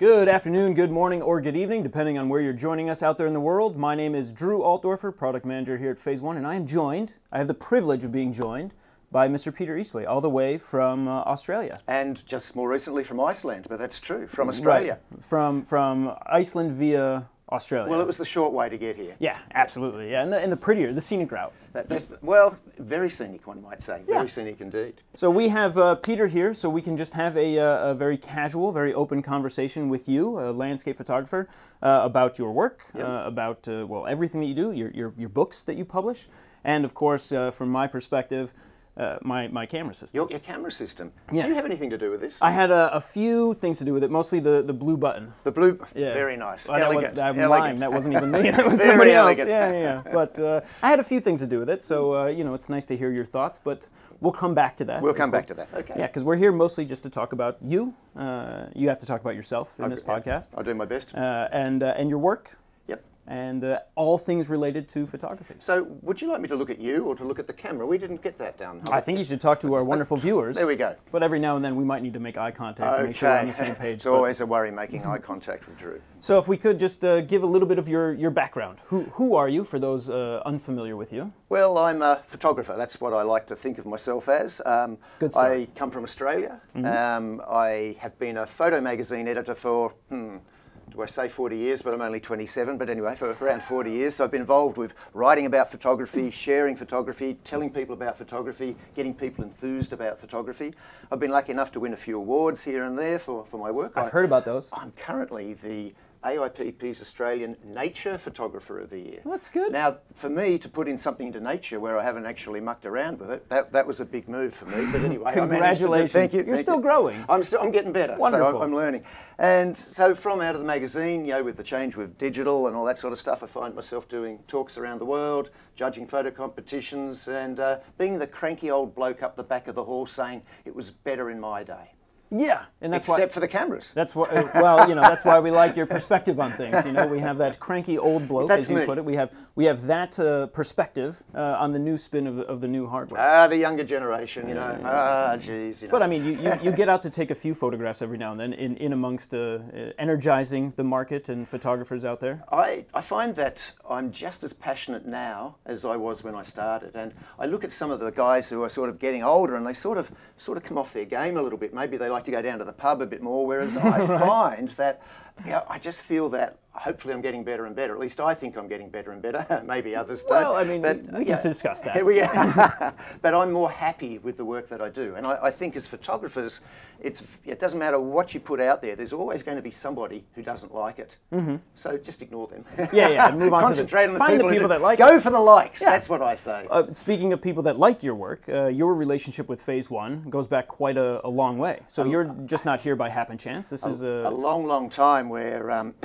Good afternoon, good morning, or good evening, depending on where you're joining us out there in the world. My name is Drew Altdoerffer, Product Manager here at Phase 1, and I have the privilege of being joined by Mr. Peter Eastway, all the way from Australia. And just more recently from Iceland, but that's true, from Australia. Right. From Iceland via Australia. Well, it was the short way to get here. Yeah, absolutely. Yeah, and the prettier, the scenic route. Well, very scenic, one might say. Very scenic indeed. So we have Peter here, so we can just have a very casual, very open conversation with you, a landscape photographer, about your work, about well, everything that you do, your books that you publish, and of course, from my perspective, my camera system. Your camera system. Yeah. Do you have anything to do with this? I had a few things to do with it, mostly the blue button. The blue, yeah. Very nice, well, elegant. That wasn't even me, that was Very somebody elegant. else. Yeah. But I had a few things to do with it, so you know, it's nice to hear your thoughts, but we'll come back to that. We'll come back to that, okay. Yeah, because we're here mostly just to talk about you. You have to talk about yourself in this podcast. I'll do my best. And your work. Yep. And all things related to photography. So, would you like me to look at you or to look at the camera? We didn't get that down. I think you should talk to our wonderful viewers. There we go. But every now and then we might need to make eye contact to make sure we're on the same page. It's always a worry making eye contact with Drew. So if we could just give a little bit of your background. Who are you, for those unfamiliar with you? Well, I'm a photographer. That's what I like to think of myself as. Good stuff. I come from Australia. I have been a photo magazine editor for, do I say 40 years, but I'm only 27, but anyway, for around 40 years. So I've been involved with writing about photography, sharing photography, telling people about photography, getting people enthused about photography. I've been lucky enough to win a few awards here and there for my work. I've heard about those. I'm currently the AIPP's Australian Nature Photographer of the Year. Well, that's good. Now, for me to put in something into nature where I haven't actually mucked around with it, that was a big move for me. But anyway, congratulations. Thank you. You're still growing. I'm getting better. Wonderful. So I'm learning. And so from out of the magazine, you know, with the change with digital and all that sort of stuff, I find myself doing talks around the world, judging photo competitions, and being the cranky old bloke up the back of the hall saying it was better in my day. Yeah, and that's except for the cameras. That's why. Well, you know, that's why we like your perspective on things. You know, we have that cranky old bloke, as you put it. We have that perspective on the new spin of the new hardware. The younger generation, you know. Geez, you know. But I mean, you get out to take a few photographs every now and then, in amongst energizing the market and photographers out there. I find that I'm just as passionate now as I was when I started, and I look at some of the guys who are sort of getting older, and they sort of come off their game a little bit. Maybe they like to go down to the pub a bit more, whereas I find that, you know, I just feel that hopefully I'm getting better and better. At least I think I'm getting better and better. Maybe others don't. Well, I mean, we can discuss that. But I'm more happy with the work that I do. And I think as photographers, it doesn't matter what you put out there, there's always going to be somebody who doesn't like it. So just ignore them. And move on Concentrate on find the people that like Go it. for the likes, that's what I say. Speaking of people that like your work, your relationship with Phase 1 goes back quite a long way. So you're just not here by happen chance. This is a long, long time where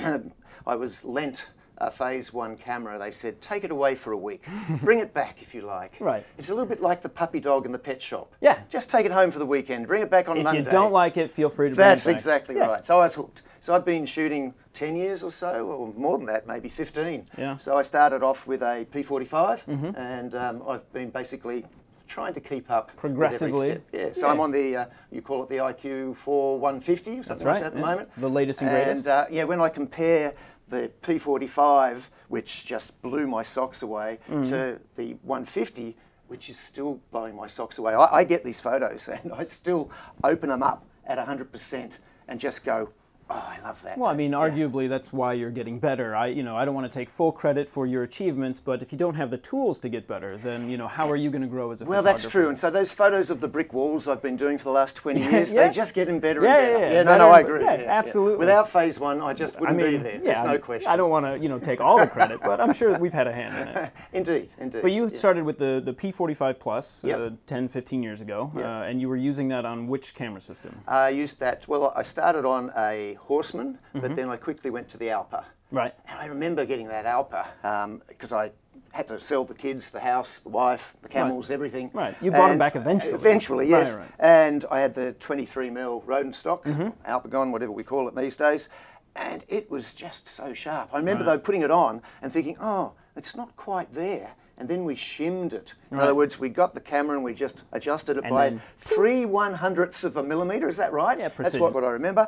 I was lent a Phase 1 camera. They said, take it away for a week. Bring it back if you like. Right. It's a little bit like the puppy dog in the pet shop. Yeah. Just take it home for the weekend. Bring it back on Monday. If you don't like it, feel free to bring it back. That's exactly right. So I was hooked. So I've been shooting 10 years or so, or more than that, maybe 15. Yeah. So I started off with a P45, and I've been basically trying to keep up progressively. With every step. Yeah, so I'm on the, you call it the IQ 150 or something like that at the moment. The latest and greatest. And when I compare the P45, which just blew my socks away, to the 150, which is still blowing my socks away. I get these photos and I still open them up at 100% and just go, oh, I love that. Well, I mean, arguably that's why you're getting better. I don't want to take full credit for your achievements, but if you don't have the tools to get better, then how are you going to grow as a photographer? Well, that's true. And so those photos of the brick walls I've been doing for the last 20 years, they're just getting better and better. Yeah, no, I agree. Yeah, absolutely. Without Phase 1, I just wouldn't be there. There's no question. I don't want to, take all the credit, but I'm sure we've had a hand in it. Indeed. But you started with the P45 Plus 10, 15 years ago, and you were using that on which camera system? I used that, well, I started on a Horseman, but then I quickly went to the Altdoerffer. Right. And I remember getting that Altdoerffer because I had to sell the kids, the house, the wife, the camels, everything. Right. You bought them back eventually. Eventually, yes. Right. And I had the 23mm rodent stock, Alpagon, whatever we call it these days, and it was just so sharp. I remember though putting it on and thinking, oh, it's not quite there. And then we shimmed it. In other words, we got the camera and we just adjusted it by 3/100ths of a millimetre. Is that right? Yeah, precision. That's what I remember.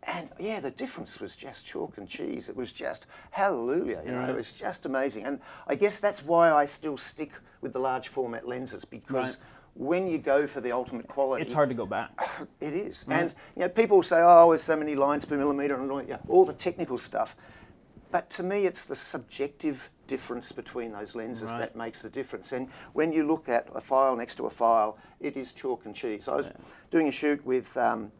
And yeah, the difference was just chalk and cheese. It was just hallelujah, you know, it was just amazing. And I guess that's why I still stick with the large format lenses, because when you go for the ultimate quality, it's hard to go back. It is. And you know, people say, oh, there's so many lines per millimetre and all the technical stuff. But to me, it's the subjective difference between those lenses that makes the difference. And when you look at a file next to a file, it is chalk and cheese. I was doing a shoot with,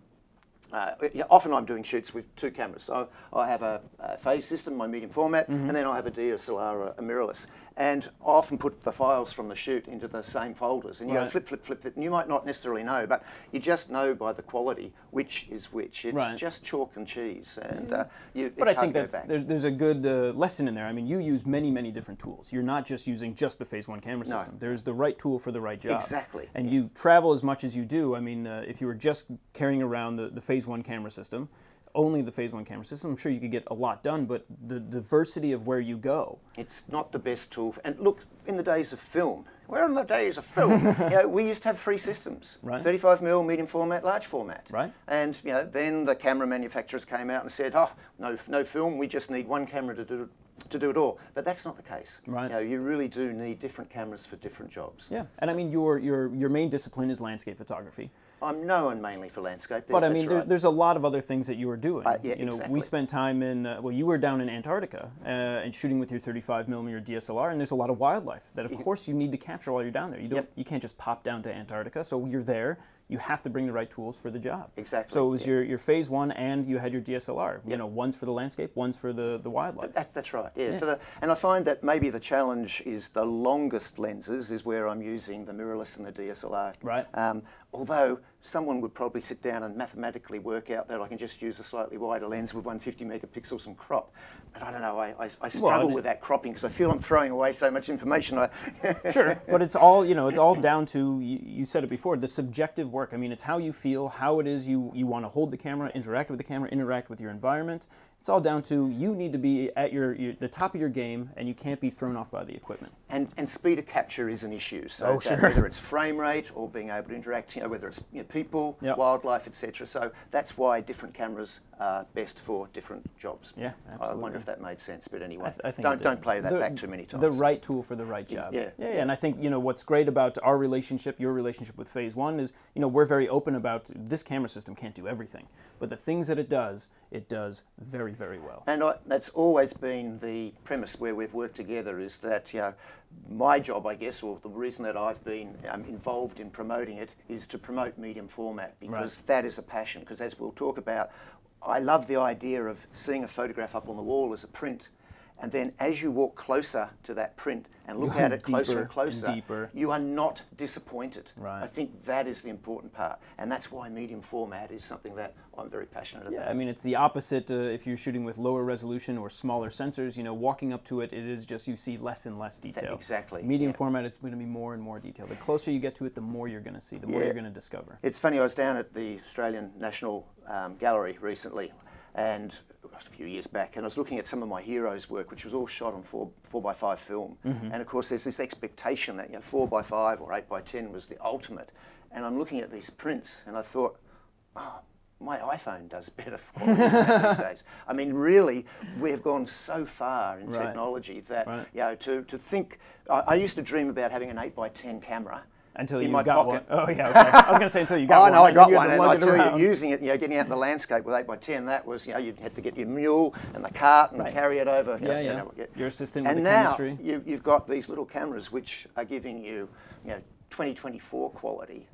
often I'm doing shoots with two cameras. So I have a phase system, my medium format, and then I have a DSLR, a mirrorless. And I often put the files from the shoot into the same folders. And you go flip, flip, flip, flip, and you might not necessarily know, but you just know by the quality which is which. It's just chalk and cheese. And but I think there's a good lesson in there. I mean, you use many, many different tools. You're not just using just the Phase 1 camera system. There's the right tool for the right job. Exactly. And you travel as much as you do. I mean, if you were just carrying around the Phase 1 camera system, only the Phase 1 camera system, I'm sure you could get a lot done, but the diversity of where you go. It's not the best tool. And look, in the days of film, we're in the days of film. You know, we used to have three systems, 35mm, medium format, large format. And you know, then the camera manufacturers came out and said, oh, no film, we just need one camera to do it all. But that's not the case. You know, you really do need different cameras for different jobs. Yeah, and I mean, your main discipline is landscape photography. I'm known mainly for landscape. But I mean, there's a lot of other things that you were doing. You know, we spent time in, well, you were down in Antarctica and shooting with your 35mm DSLR, and there's a lot of wildlife that, of course, you need to capture while you're down there. You can't just pop down to Antarctica, so you're there. You have to bring the right tools for the job. Exactly. So it was your Phase 1, and you had your DSLR. You know, one's for the landscape, one's for the wildlife. That's right. Yeah. And I find that maybe the challenge is the longest lenses is where I'm using the mirrorless and the DSLR. Although someone would probably sit down and mathematically work out that I can just use a slightly wider lens with 150 megapixels and crop. But I don't know, I struggle with that cropping because I feel I'm throwing away so much information. Sure, but it's all, you know, it's all down to, you said it before, the subjective work. I mean, it's how you feel, how it is you want to hold the camera, interact with the camera, interact with your environment. It's all down to you need to be at the top of your game, and you can't be thrown off by the equipment. And speed of capture is an issue. So whether it's frame rate or being able to interact, you know, whether it's people, wildlife, etc. So that's why different cameras are best for different jobs. Yeah, absolutely. I wonder if that made sense, but anyway, I think don't play that back too many times. The right tool for the right job. Yeah, and I think, you know, what's great about our relationship, your relationship with Phase 1 is, you know, we're very open about this camera system can't do everything, but the things that it does very, very well. And that's always been the premise where we've worked together, is that, you know, my job, I guess, or the reason that I've been involved in promoting it is to promote medium format, because that is a passion. Because as we'll talk about, I love the idea of seeing a photograph up on the wall as a print, and then as you walk closer to that print and look at it closer and closer, you are not disappointed. I think that is the important part, and that's why medium format is something that I'm very passionate about. Yeah, I mean, it's the opposite if you're shooting with lower resolution or smaller sensors. You know, walking up to it, it is just you see less and less detail. Exactly. Medium format, it's going to be more and more detail. The closer you get to it, the more you're going to see, the more you're going to discover. It's funny, I was down at the Australian National Gallery recently, and a few years back, and I was looking at some of my heroes' work, which was all shot on 4x5 film. And of course, there's this expectation that, you know, 4x5 or 8x10 was the ultimate. And I'm looking at these prints, and I thought, oh, my iPhone does better quality than that these days. I mean, really, we have gone so far in technology that, you know, to think. I used to dream about having an 8x10 camera. Until you got one. Oh, yeah, okay. I was going to say until you got one. Oh, no, I got one. And I tell you, using it, you know, getting out in the landscape with 8x10, that was, you know, you had to get your mule and the cart and carry it over. Your assistant with the chemistry. And now you've got these little cameras which are giving you, you know, 2024 quality,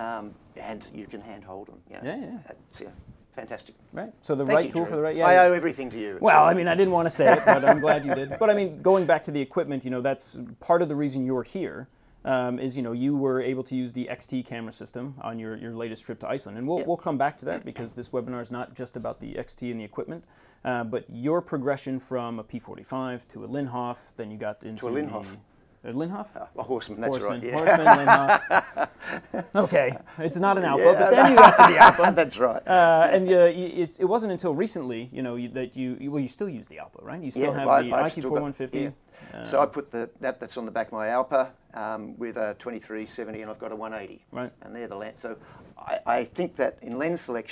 and you can handhold them. You know. It's, fantastic. Right. So the right tool for the right. Yeah, I owe everything to you. Well, I mean, I didn't want to say it, but I'm glad you did. But I mean, going back to the equipment, you know, that's part of the reason you're here. Is, you know, you were able to use the XT camera system on your latest trip to Iceland. And we'll come back to that, because this webinar is not just about the XT and the equipment, but your progression from a P45 to a Linhof, then you got into a Linhof. A Linhof? A Horseman, that's right. Yeah. Horseman, Linhof. Okay, it's not an Alpa, but then you got to the Alpa. That's right. And it wasn't until recently, you know, that you still use the Alpa, right? You still have the IQ4150. So I put that's on the back of my Alpa with a 2370, and I've got a 180. Right. And they're the lens. So I think that in lens selection,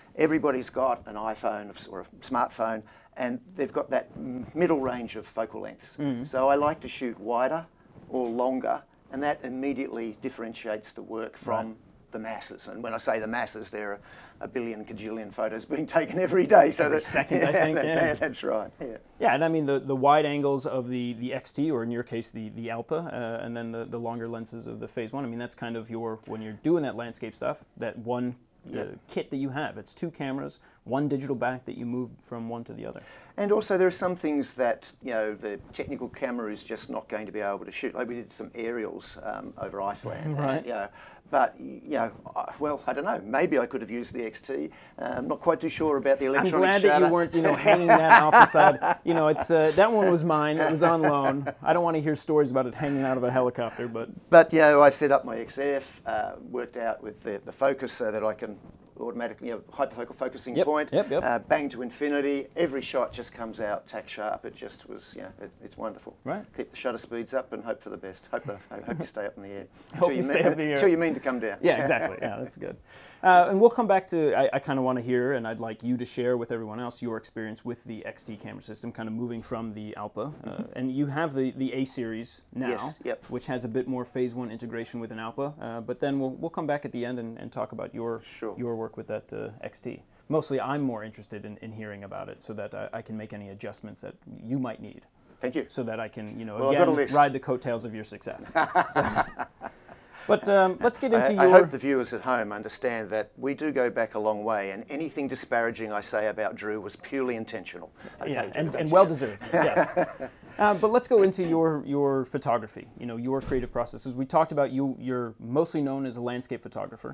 everybody's got an iPhone or a smartphone, and they've got that middle range of focal lengths. So I like to shoot wider or longer, and that immediately differentiates the work from the masses. And when I say the masses, there are a billion, cajillion photos being taken every day. So every second, I think. Yeah. That's right. Yeah, and I mean the wide angles of the XT, or in your case the Alpa, and then the longer lenses of the Phase 1. I mean that's kind of when you're doing that landscape stuff, that one kit that you have. It's 2 cameras, 1 digital back that you move from one to the other. And also there are some things that, the technical camera is just not going to be able to shoot. Like we did some aerials over Iceland. Right. And, but, well, I don't know. Maybe I could have used the XT. I'm not quite too sure about the electronic I'm glad shutter. that you weren't, hanging that off the side. It's that one was mine. It was on loan. I don't want to hear stories about it hanging out of a helicopter, but. But I set up my XF, worked out with the focus so that I can automatically, hyperfocal focusing point, bang to infinity. Every shot just comes out tack sharp. It just was, it's wonderful. Right. Keep the shutter speeds up and hope for the best. I hope you stay up in the air. Hope you stay up in the air. Until you mean to come down. Yeah, exactly. Yeah, that's good. And we'll come back to, I kind of want to hear, and I'd like you to share with everyone else your experience with the XT camera system, kind of moving from the Alpa. And you have the A series now, which has a bit more Phase 1 integration with an Alpa. But then we'll come back at the end and talk about your work with that XT. Mostly I'm more interested in hearing about it so that I can make any adjustments that you might need. Thank you. So that I can, again, ride the coattails of your success. But let's get into I hope the viewers at home understand that we do go back a long way, and anything disparaging I say about Drew was purely intentional. Okay, yeah, and well-deserved, yes. But let's go into your photography, your creative processes. We talked about you're mostly known as a landscape photographer.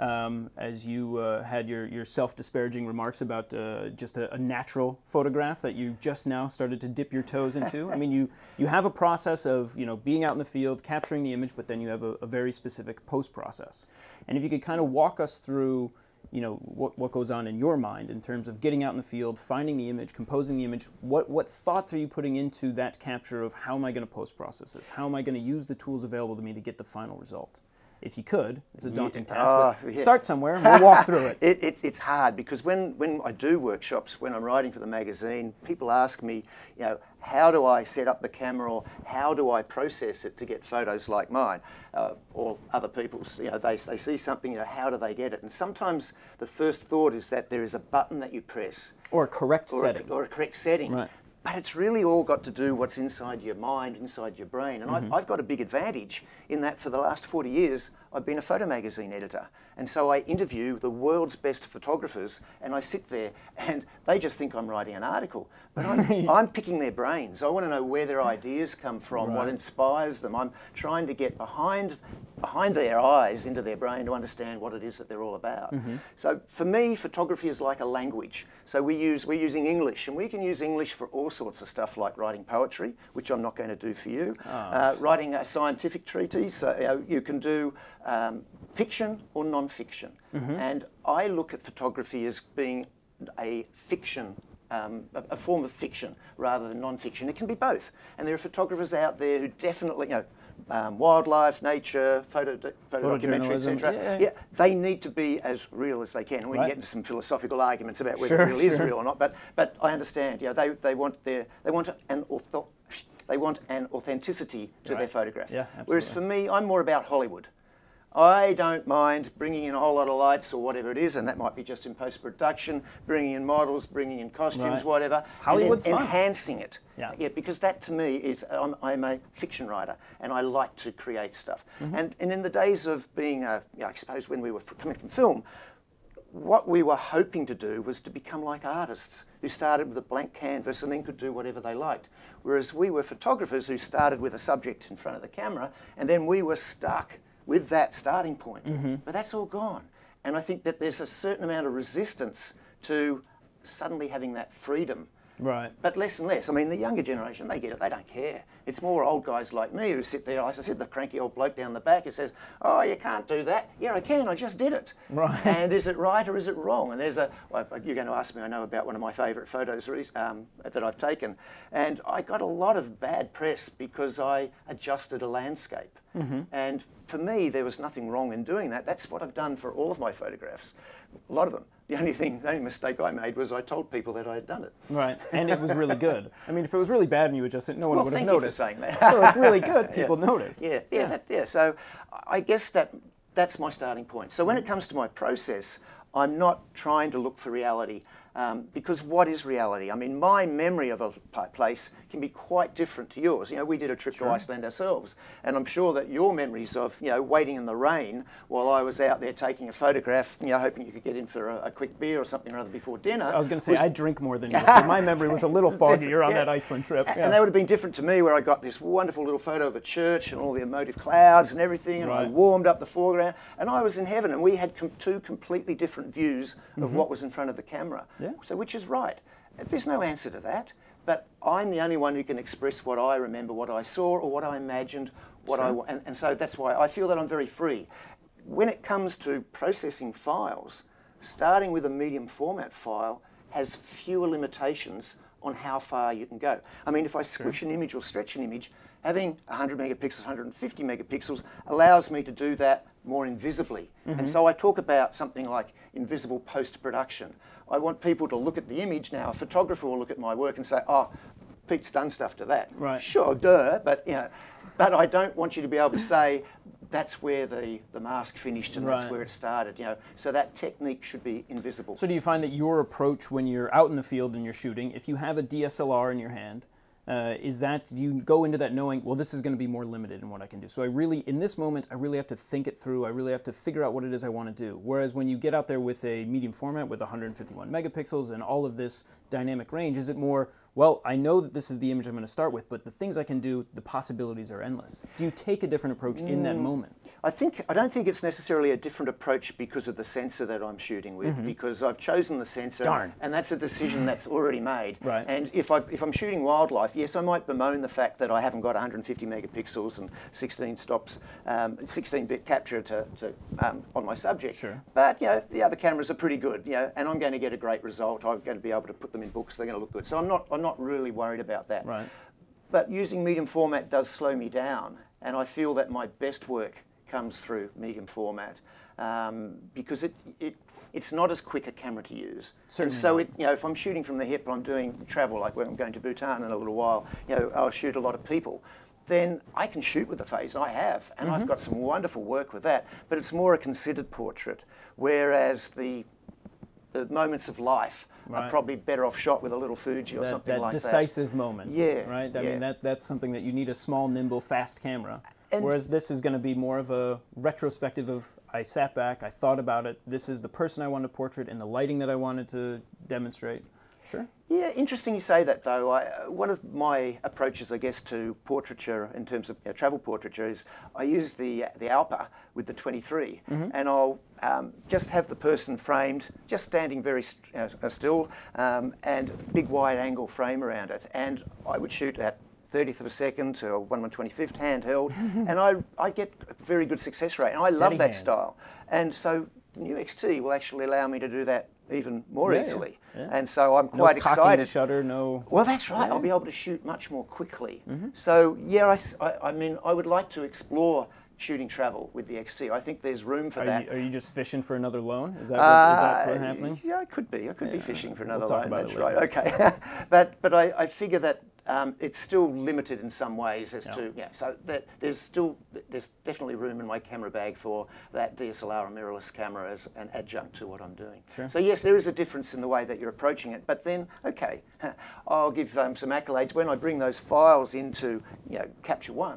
As you had your self-disparaging remarks about just a natural photograph that you just now started to dip your toes into. I mean, you have a process of being out in the field, capturing the image, but then you have a very specific post-process. And if you could kind of walk us through what goes on in your mind in terms of getting out in the field, finding the image, composing the image, what thoughts are you putting into that capture of how am I going to post-process this? How am I going to use the tools available to me to get the final result? If you could, it's a daunting task, but start somewhere and we'll walk through it. It's hard because when I do workshops, when I'm writing for the magazine, people ask me, how do I set up the camera or how do I process it to get photos like mine? Or other people's, they see something, how do they get it? And sometimes the first thought is that there is a button that you press. Or a correct setting. Or a correct setting. Right. But it's really all got to do what's inside your mind, inside your brain. And I've got a big advantage in that for the last 40 years, I've been a photo magazine editor. And so I interview the world's best photographers and I sit there and they just think I'm writing an article. But I'm picking their brains. I want to know where their ideas come from, what inspires them. I'm trying to get behind their eyes into their brain to understand what it is that they're all about. So for me, photography is like a language. So we're using English, and we can use English for all sorts of stuff like writing poetry, which I'm not going to do for you, writing a scientific treatise. You can do fiction or non-fiction. And I look at photography as being a fiction, a form of fiction rather than non-fiction. It can be both. And there are photographers out there who definitely, wildlife, nature, photo documentary, etc. Yeah, they need to be as real as they can. And we can get into some philosophical arguments about whether it really is real or not. But I understand. They want an authenticity to their photograph. Yeah, absolutely. Whereas for me, I'm more about Hollywood. I don't mind bringing in a whole lot of lights or whatever it is, and that might be just in post-production, bringing in models, bringing in costumes, whatever. Hollywood's fun. Enhancing it. Yeah, because that to me is, I'm a fiction writer, and I like to create stuff. And in the days of being, I suppose when we were coming from film, what we were hoping to do was to become like artists who started with a blank canvas and then could do whatever they liked. Whereas we were photographers who started with a subject in front of the camera, and then we were stuck with that starting point. But that's all gone. And I think that there's a certain amount of resistance to suddenly having that freedom. Right. But less and less. I mean, the younger generation, they get it, they don't care. It's more old guys like me who sit there, I said, the cranky old bloke down the back who says, oh, you can't do that. Yeah, I can, I just did it. Right. And is it right or is it wrong? And there's you're going to ask me, I know about one of my favourite photos that I've taken. And I got a lot of bad press because I adjusted a landscape. And for me, there was nothing wrong in doing that. That's what I've done for all of my photographs, a lot of them. The only mistake I made was I told people that I had done it. Right, and it was really good. I mean, if it was really bad and you adjust it, no one would have noticed. Well, thank you for saying that. So it's really good. People notice. Yeah. So I guess that's my starting point. So when it comes to my process, I'm not trying to look for reality. Because what is reality? I mean, my memory of a place can be quite different to yours. You know, we did a trip to Iceland ourselves, and I'm sure that your memories of, you know, waiting in the rain while I was out there taking a photograph, you know, hoping you could get in for a quick beer or something or other before dinner. I was going to say, I drink more than you, so my memory was a little foggier on that Iceland trip. And that would have been different to me, where I got this wonderful little photo of a church and all the emotive clouds and everything, and I warmed up the foreground, and I was in heaven, and we had two completely different views of what was in front of the camera. So which is right? There's no answer to that, but I'm the only one who can express what I remember, what I saw, or what I imagined, and so that's why I feel that I'm very free. When it comes to processing files, starting with a medium format file has fewer limitations on how far you can go. I mean, if I squish an image or stretch an image, having 100 megapixels, 150 megapixels allows me to do that more invisibly. And so I talk about something like invisible post-production. I want people to look at the image now. A photographer will look at my work and say, oh, Pete's done stuff to that. Right. Sure, duh, but you know, but I don't want you to be able to say that's where the mask finished and that's where it started. You know, so that technique should be invisible. So do you find that your approach when you're out in the field and you're shooting, if you have a DSLR in your hand, do you go into that knowing, well, this is going to be more limited in what I can do? So in this moment, I really have to think it through. I really have to figure out what it is I want to do. Whereas when you get out there with a medium format with 151 megapixels and all of this dynamic range, is it more, well, I know that this is the image I'm going to start with, but the things I can do, the possibilities are endless. Do you take a different approach in that moment? I don't think it's necessarily a different approach because of the sensor that I'm shooting with, because I've chosen the sensor, and that's a decision that's already made. Right. And if I'm shooting wildlife, yes, I might bemoan the fact that I haven't got 150 megapixels and 16 stops, 16-bit capture on my subject. Sure. But you know, the other cameras are pretty good, you know, and I'm going to get a great result. I'm going to be able to put them in books. They're going to look good. So I'm not really worried about that. Right. But using medium format does slow me down, and I feel that my best work comes through medium format because it's not as quick a camera to use. Certainly. And so you know, if I'm shooting from the hip, I'm doing travel, like when I'm going to Bhutan in a little while, you know, I'll shoot a lot of people. Then I can shoot with the phase. I have, and I've got some wonderful work with that. But it's more a considered portrait, whereas the moments of life are probably better off shot with a little Fuji or something like that. That decisive moment. Yeah. Right? I mean, that's something that you need a small, nimble, fast camera. Whereas this is going to be more of a retrospective of, I sat back, I thought about it, this is the person I wanted to portrait and the lighting that I wanted to demonstrate. Sure. Yeah, interesting you say that though. One of my approaches, I guess, to portraiture in terms of travel portraiture is I use the Altdoerffer with the 23, and I'll just have the person framed, just standing very still, and big wide angle frame around it, and I would shoot at 30th of a second to 1/25th handheld, and I get a very good success rate, and I love that style. And so the new XT will actually allow me to do that even more easily. And so I'm quite excited. No cocking the shutter, no... Well, that's right. I'll be able to shoot much more quickly. So, yeah, I mean, I would like to explore shooting travel with the XT. I think there's room for that. Are you just fishing for another loan? Is that what's happening? Yeah, I could be. I could be fishing for another loan. That's right. Okay. but I figure that it's still limited in some ways as to so that there's definitely room in my camera bag for that DSLR or mirrorless camera as an adjunct to what I'm doing. Sure. So yes, there is a difference in the way that you're approaching it. But then, okay, I'll give some accolades when I bring those files into Capture One.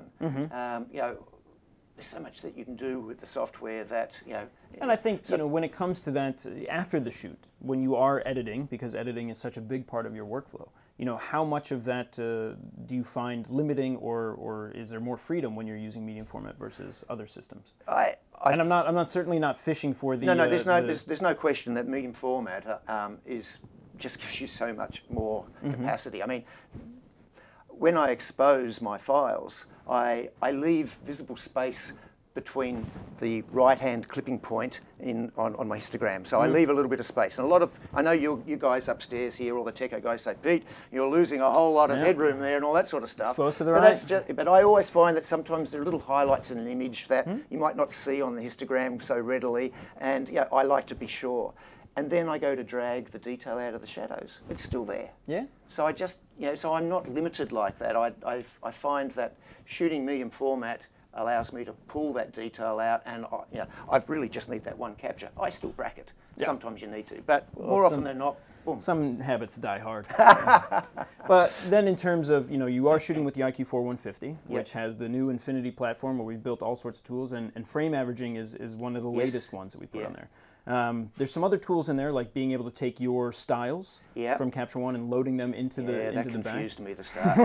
There's so much that you can do with the software that And I think when it comes to that after the shoot, when you are editing, because editing is such a big part of your workflow, how much of that do you find limiting, or is there more freedom when you're using medium format versus other systems? And I'm not certainly not fishing for the no. There's no question that medium format just gives you so much more capacity. I mean, when I expose my files, I leave visible space between the right-hand clipping point on my histogram. So I leave a little bit of space. And I know you guys upstairs here, all the techo guys say, Pete, you're losing a whole lot of headroom there and all that sort of stuff. Exposed to the right. But I always find that sometimes there are little highlights in an image that you might not see on the histogram so readily, and I like to be sure. and then I go to drag the detail out of the shadows. It's still there. Yeah. So I just, so I'm not limited like that. I find that shooting medium format allows me to pull that detail out, and I really just need that one capture. I still bracket. Yeah. Sometimes you need to, but more often than not, boom. Some habits die hard. But then in terms of, you are shooting with the IQ4 150, which has the new Infinity platform where we've built all sorts of tools, and frame averaging is one of the latest ones that we put on there. There's some other tools in there, like being able to take your styles from Capture One and loading them into the back. That confused me at the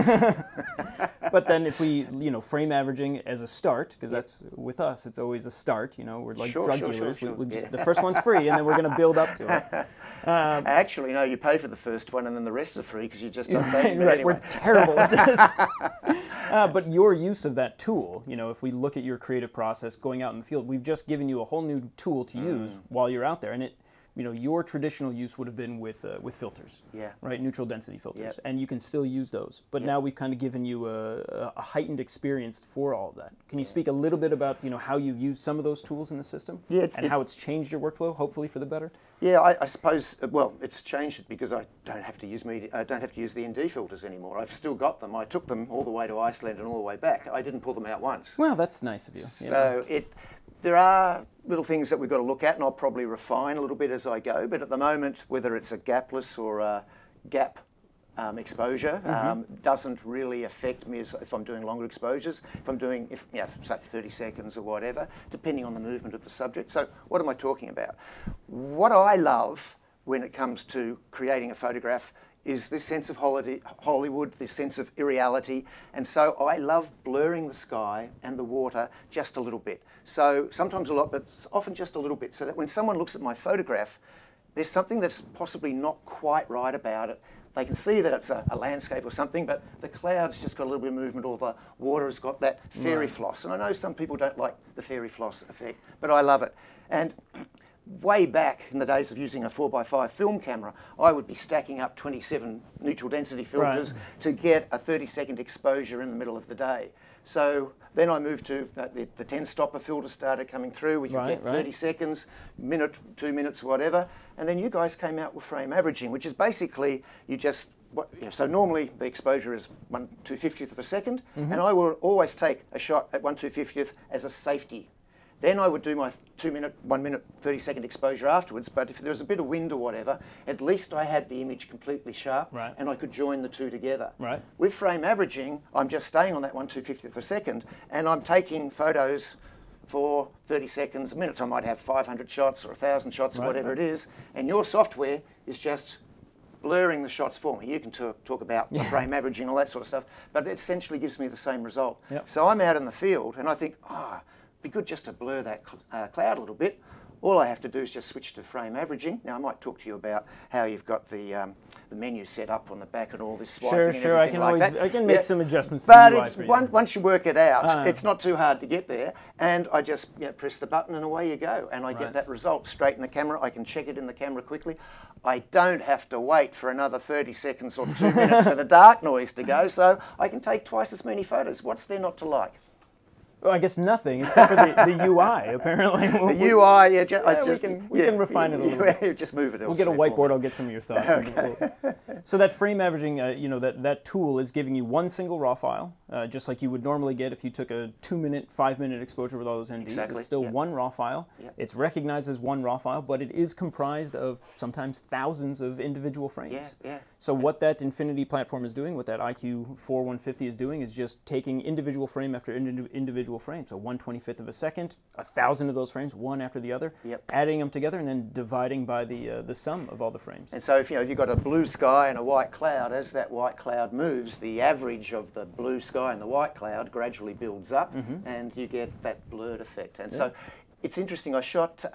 start. But then if we, frame averaging as a start, because that's, with us, it's always a start, we're like drug dealers. We just, the first one's free, and then we're going to build up to it. Actually, no, you pay for the first one, and then the rest are free, because you just don't pay. Right, anyway. We're terrible at this. But your use of that tool, if we look at your creative process going out in the field, we've just given you a whole new tool to use while you're out there, and it, your traditional use would have been with filters, right, neutral density filters, and you can still use those. But now we've kind of given you a heightened experience for all of that. Can you speak a little bit about how you've used some of those tools in the system, and how it's changed your workflow, hopefully for the better? Yeah, I suppose. Well, it's changed it because I don't have to use the ND filters anymore. I've still got them. I took them all the way to Iceland and all the way back. I didn't pull them out once. Well, that's nice of you. So there are little things that we've got to look at, and I'll probably refine a little bit as I go. But at the moment, whether it's a gapless or a gap exposure doesn't really affect me if I'm doing longer exposures. If I'm doing, say 30 seconds or whatever, depending on the movement of the subject. So what am I talking about? What I love when it comes to creating a photograph is this sense of Hollywood, this sense of irreality, and so I love blurring the sky and the water just a little bit. So sometimes a lot, but often just a little bit, so that when someone looks at my photograph, there's something that's possibly not quite right about it. They can see that it's a landscape or something, but the cloud's just got a little bit of movement, or the water has got that fairy floss. And I know some people don't like the fairy floss effect, but I love it. And way back in the days of using a 4x5 film camera, I would be stacking up 27 neutral density filters to get a 30-second exposure in the middle of the day. So then I moved to the 10-stopper filter started coming through, where you get 30 seconds, minute, 2 minutes, whatever. And then you guys came out with frame averaging, which is basically you just, so normally the exposure is 1/250th of a second, and I will always take a shot at 1/250th as a safety. Then I would do my 1 minute, 30-second exposure afterwards, but if there was a bit of wind or whatever, at least I had the image completely sharp, and I could join the two together. With frame averaging, I'm just staying on that 1/250th of a second, and I'm taking photos for 30 seconds, a minute. So I might have 500 shots or 1,000 shots or whatever it is, and your software is just blurring the shots for me. You can talk about the frame averaging, all that sort of stuff, but it essentially gives me the same result. So I'm out in the field, and I think, be good just to blur that cloud a little bit. All I have to do is just switch to frame averaging. Now I might talk to you about how you've got the menu set up on the back and all this swiping and I can like I can make some adjustments. But to it's once you work it out, it's not too hard to get there. And I just press the button and away you go, and I get that result straight in the camera. I can check it in the camera quickly. I don't have to wait for another 30 seconds or 2 minutes for the dark noise to go, so I can take twice as many photos. What's there not to like? Well, I guess nothing, except for the UI, apparently. The UI, we can refine it a little bit. Just move it. We'll get a whiteboard, I'll get some of your thoughts. Okay. So that frame averaging, that tool is giving you one single raw file, just like you would normally get if you took a 2-minute, 5-minute exposure with all those NDs. It's still one raw file. It's recognized as one raw file, but it is comprised of sometimes thousands of individual frames. So what that Infinity platform is doing, what that IQ4 150 is doing, is just taking individual frame after individual frame. So 1/25th of a second, 1,000 of those frames, one after the other, adding them together and then dividing by the sum of all the frames. And so if you've got a blue sky and a white cloud, as that white cloud moves, the average of the blue sky and the white cloud gradually builds up, and you get that blurred effect. And so it's interesting. I shot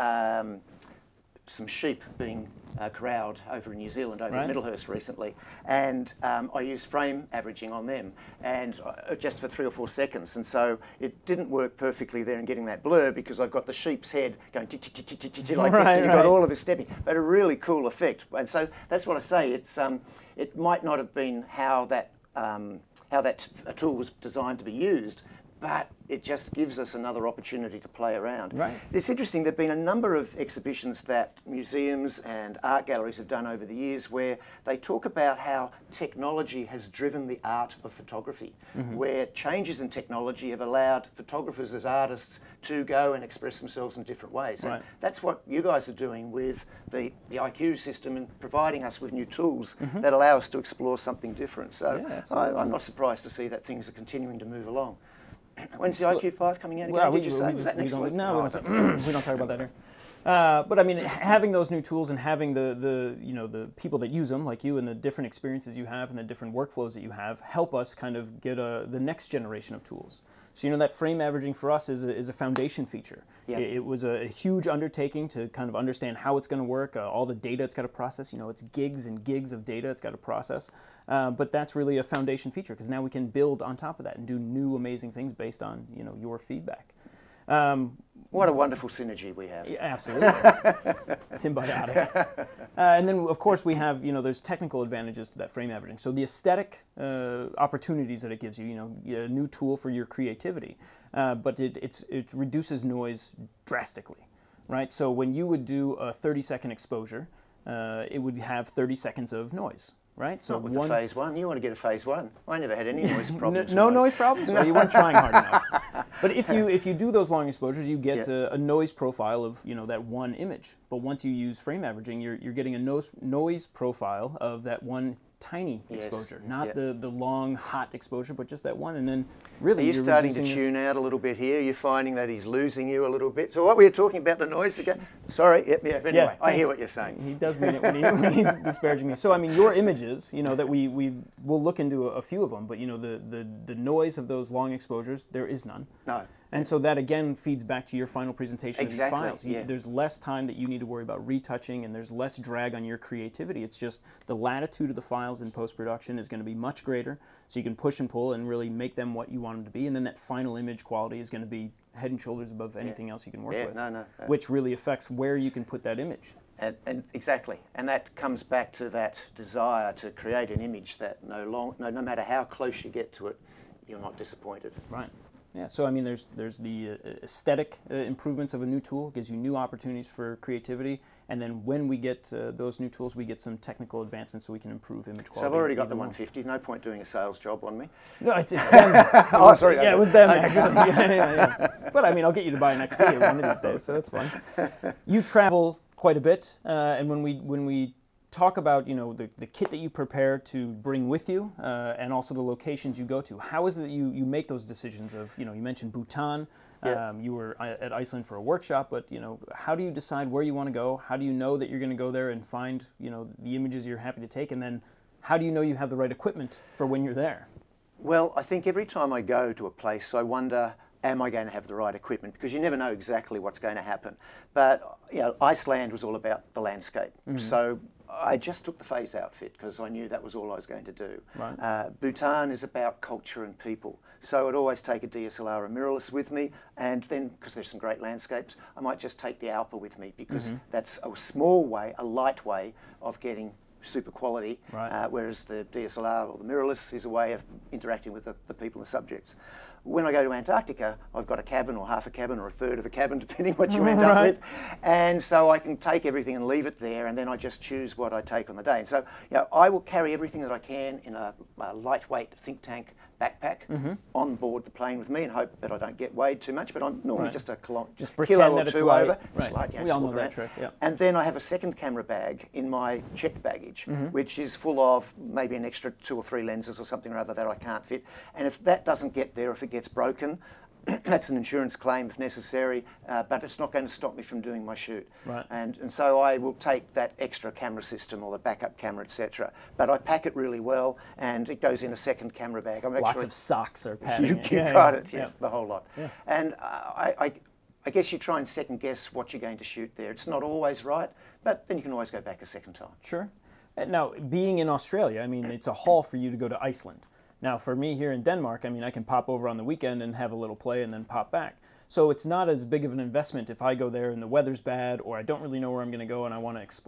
some sheep being corralled over in New Zealand, over at Middlehurst recently, and I used frame averaging on them, and just for 3 or 4 seconds, and so it didn't work perfectly there in getting that blur because I've got the sheep's head going like this, and you've got all of this stepping, but a really cool effect. And so that's what I say. It's it might not have been how that tool was designed to be used, but it just gives us another opportunity to play around. Right. It's interesting, there have been a number of exhibitions that museums and art galleries have done over the years where they talk about how technology has driven the art of photography, where changes in technology have allowed photographers as artists to go and express themselves in different ways. Right. And that's what you guys are doing with the IQ system and providing us with new tools that allow us to explore something different. So I'm not surprised to see that things are continuing to move along. When's the IQ5 coming out again? Well, Did you say? Was that next week? No, we don't talk about that here. But I mean, having those new tools and having the people that use them, like you, and the different experiences you have and the different workflows that you have, help us kind of get the next generation of tools. So that frame averaging for us is a foundation feature. Yeah. It was a huge undertaking to kind of understand how it's going to work, all the data it's got to process. It's gigs and gigs of data it's got to process. But that's really a foundation feature because now we can build on top of that and do new amazing things based on your feedback. What a wonderful synergy we have. Yeah, absolutely. Symbiotic. And then, of course, we have, there's technical advantages to that frame averaging. So the aesthetic opportunities that it gives you, a new tool for your creativity, but it reduces noise drastically, right? So when you would do a 30-second exposure, it would have 30 seconds of noise. Right, so with the phase one, you want to get a phase one. I never had any noise problems. No noise problems. Well, you weren't trying hard enough. But if you do those long exposures, you get a noise profile of that one image. But once you use frame averaging, you're getting a noise profile of that one tiny exposure, not the long hot exposure, but just that one. And then really, you're starting to tune out a little bit here. You're finding that he's losing you a little bit. So what were you talking about, the noise again? Sorry, anyway, I hear what you're saying. He does mean it when he's disparaging me. So I mean, your images, that we will look into a few of them, but the noise of those long exposures, there is none. No. And so that again feeds back to your final presentation of these files. Yeah. There's less time that you need to worry about retouching, and there's less drag on your creativity. It's just the latitude of the files in post-production is going to be much greater, so you can push and pull and really make them what you want them to be, and then that final image quality is going to be head and shoulders above anything else you can work with, which really affects where you can put that image. And exactly, and that comes back to that desire to create an image that no matter how close you get to it, you're not disappointed. Right. Yeah, so I mean, there's the aesthetic improvements of a new tool, gives you new opportunities for creativity, and then when we get those new tools, we get some technical advancements so we can improve image quality. So I've already got the 150. No point doing a sales job on me. No, it's them. Oh, sorry. Yeah, it was them actually. Yeah. But I mean, I'll get you to buy an XT one of these days, so that's fine. You travel quite a bit, and when we talk about the kit that you prepare to bring with you, and also the locations you go to. How is it that you make those decisions of, you mentioned Bhutan, you were at Iceland for a workshop, but how do you decide where you want to go? How do you know that you're going to go there and find the images you're happy to take, and then how do you know you have the right equipment for when you're there? Well, I think every time I go to a place, I wonder, am I going to have the right equipment? Because you never know exactly what's going to happen. But Iceland was all about the landscape, so I just took the phase outfit because I knew that was all I was going to do. Right. Bhutan is about culture and people, so I'd always take a DSLR and mirrorless with me, and then because there's some great landscapes, I might just take the Alpa with me because that's a small way, a light way of getting super quality, whereas the DSLR or the mirrorless is a way of interacting with the people and the subjects. When I go to Antarctica, I've got a cabin or half a cabin or a third of a cabin, depending what you end up with. And so I can take everything and leave it there, and then I just choose what I take on the day. And so I will carry everything that I can in a lightweight think tank backpack on board the plane with me and hope that I don't get weighed too much, but I'm normally just a kilo or two over. Right. We all know that trick, yeah. And then I have a second camera bag in my checked baggage, which is full of maybe an extra 2 or 3 lenses or something or other that I can't fit. And if that doesn't get there, if it gets broken, that's an insurance claim if necessary, but it's not going to stop me from doing my shoot. Right. And so I will take that extra camera system or the backup camera, etc. But I pack it really well, and it goes in a second camera bag. Lots of socks or padding. You got it, yes, the whole lot. Yeah. And I guess you try and second guess what you're going to shoot there. It's not always right, but then you can always go back a second time. Sure. Now, being in Australia, I mean, it's a haul for you to go to Iceland. Now, for me here in Denmark, I mean, I can pop over on the weekend and have a little play and then pop back. So it's not as big of an investment if I go there and the weather's bad or I don't really know where I'm going to go and I want to explore.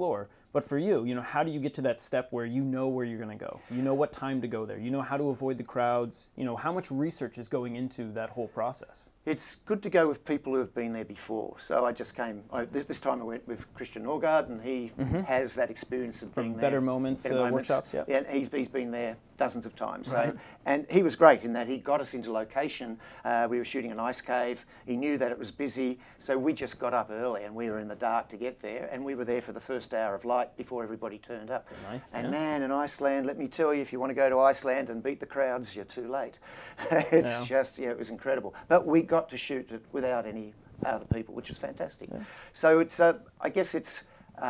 But for you, how do you get to that step where you know where you're going to go? You know what time to go there. You know how to avoid the crowds. How much research is going into that whole process? It's good to go with people who have been there before. So I just came, this time I went with Christian Norgard, and he has that experience of being there. Better Moments workshops, yeah. Yeah, and he's been there dozens of times. Right. So, and he was great in that he got us into location. We were shooting an ice cave. He knew that it was busy, so we just got up early and we were in the dark to get there, and we were there for the first hour of light before everybody turned up. Nice, and man, in Iceland, let me tell you, if you want to go to Iceland and beat the crowds, you're too late. It's just, it was incredible. But we got to shoot it without any other people, which was fantastic. Yeah. So it's, I guess it's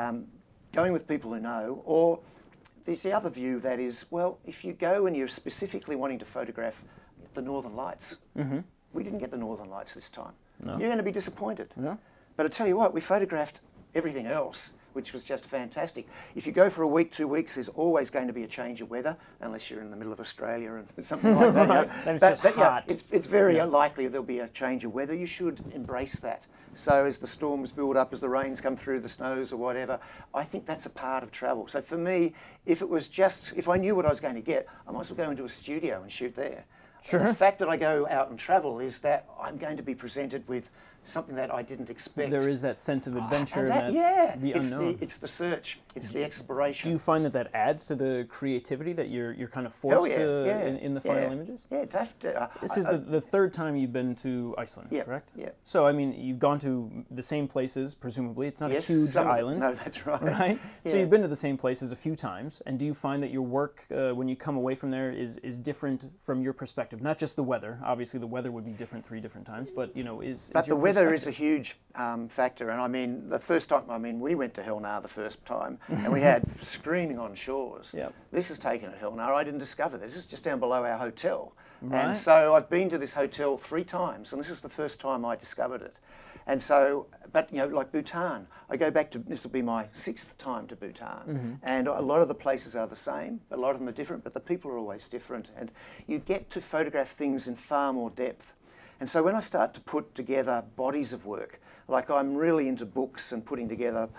going with people who know, or there's the other view that is, well, if you go and you're specifically wanting to photograph the Northern Lights, we didn't get the Northern Lights this time. No. You're going to be disappointed. Yeah. But I tell you what, we photographed everything else, which was just fantastic. If you go for a week, 2 weeks, there's always going to be a change of weather, unless you're in the middle of Australia and something like that. Right. Then it's just hot. Yeah, it's very unlikely there'll be a change of weather. You should embrace that. So as the storms build up, as the rains come through, the snows or whatever, I think that's a part of travel. So for me, if I knew what I was going to get, I might as well go into a studio and shoot there. Sure. The fact that I go out and travel is that I'm going to be presented with something that I didn't expect. There is that sense of adventure, the unknown. It's the search, it's the exploration. Do you find that adds to the creativity that you're kind of forced in the final images? Yeah, definitely. This is the third time you've been to Iceland, correct? Yeah. So, I mean, you've gone to the same places, presumably. It's not a huge island. No, that's right. Right? Yeah. So you've been to the same places a few times, and do you find that your work, when you come away from there, is different from your perspective? Not just the weather. Obviously, the weather would be different 3 different times, but, the weather is a huge factor, and I mean, the first time, we went to Helnar the first time, and we had screaming on shores. Yep. This is taken at Helnar. I didn't discover this. This is just down below our hotel. Right. And so I've been to this hotel 3 times, and this is the first time I discovered it. And so, but like Bhutan, I go back to, this will be my 6th time to Bhutan, and a lot of the places are the same, a lot of them are different, but the people are always different, and you get to photograph things in far more depth. And so when I start to put together bodies of work, like I'm really into books and putting together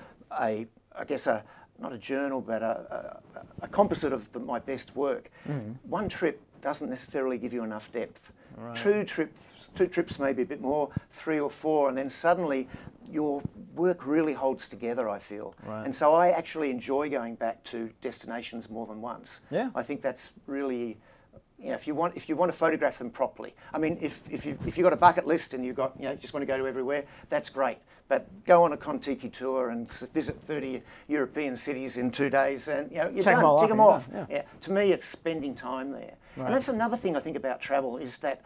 not a journal, but a composite of my best work, one trip doesn't necessarily give you enough depth. Right. Two trips maybe a bit more, 3 or 4, and then suddenly your work really holds together, I feel. Right. And so I actually enjoy going back to destinations more than once. Yeah. I think that's really... if you want to photograph them properly. I mean, if you've got a bucket list and you just want to go to everywhere, that's great. But go on a Kon-Tiki tour and visit 30 European cities in 2 days, and you're done. Tick them off. Yeah. To me, it's spending time there. Right. And that's another thing I think about travel is that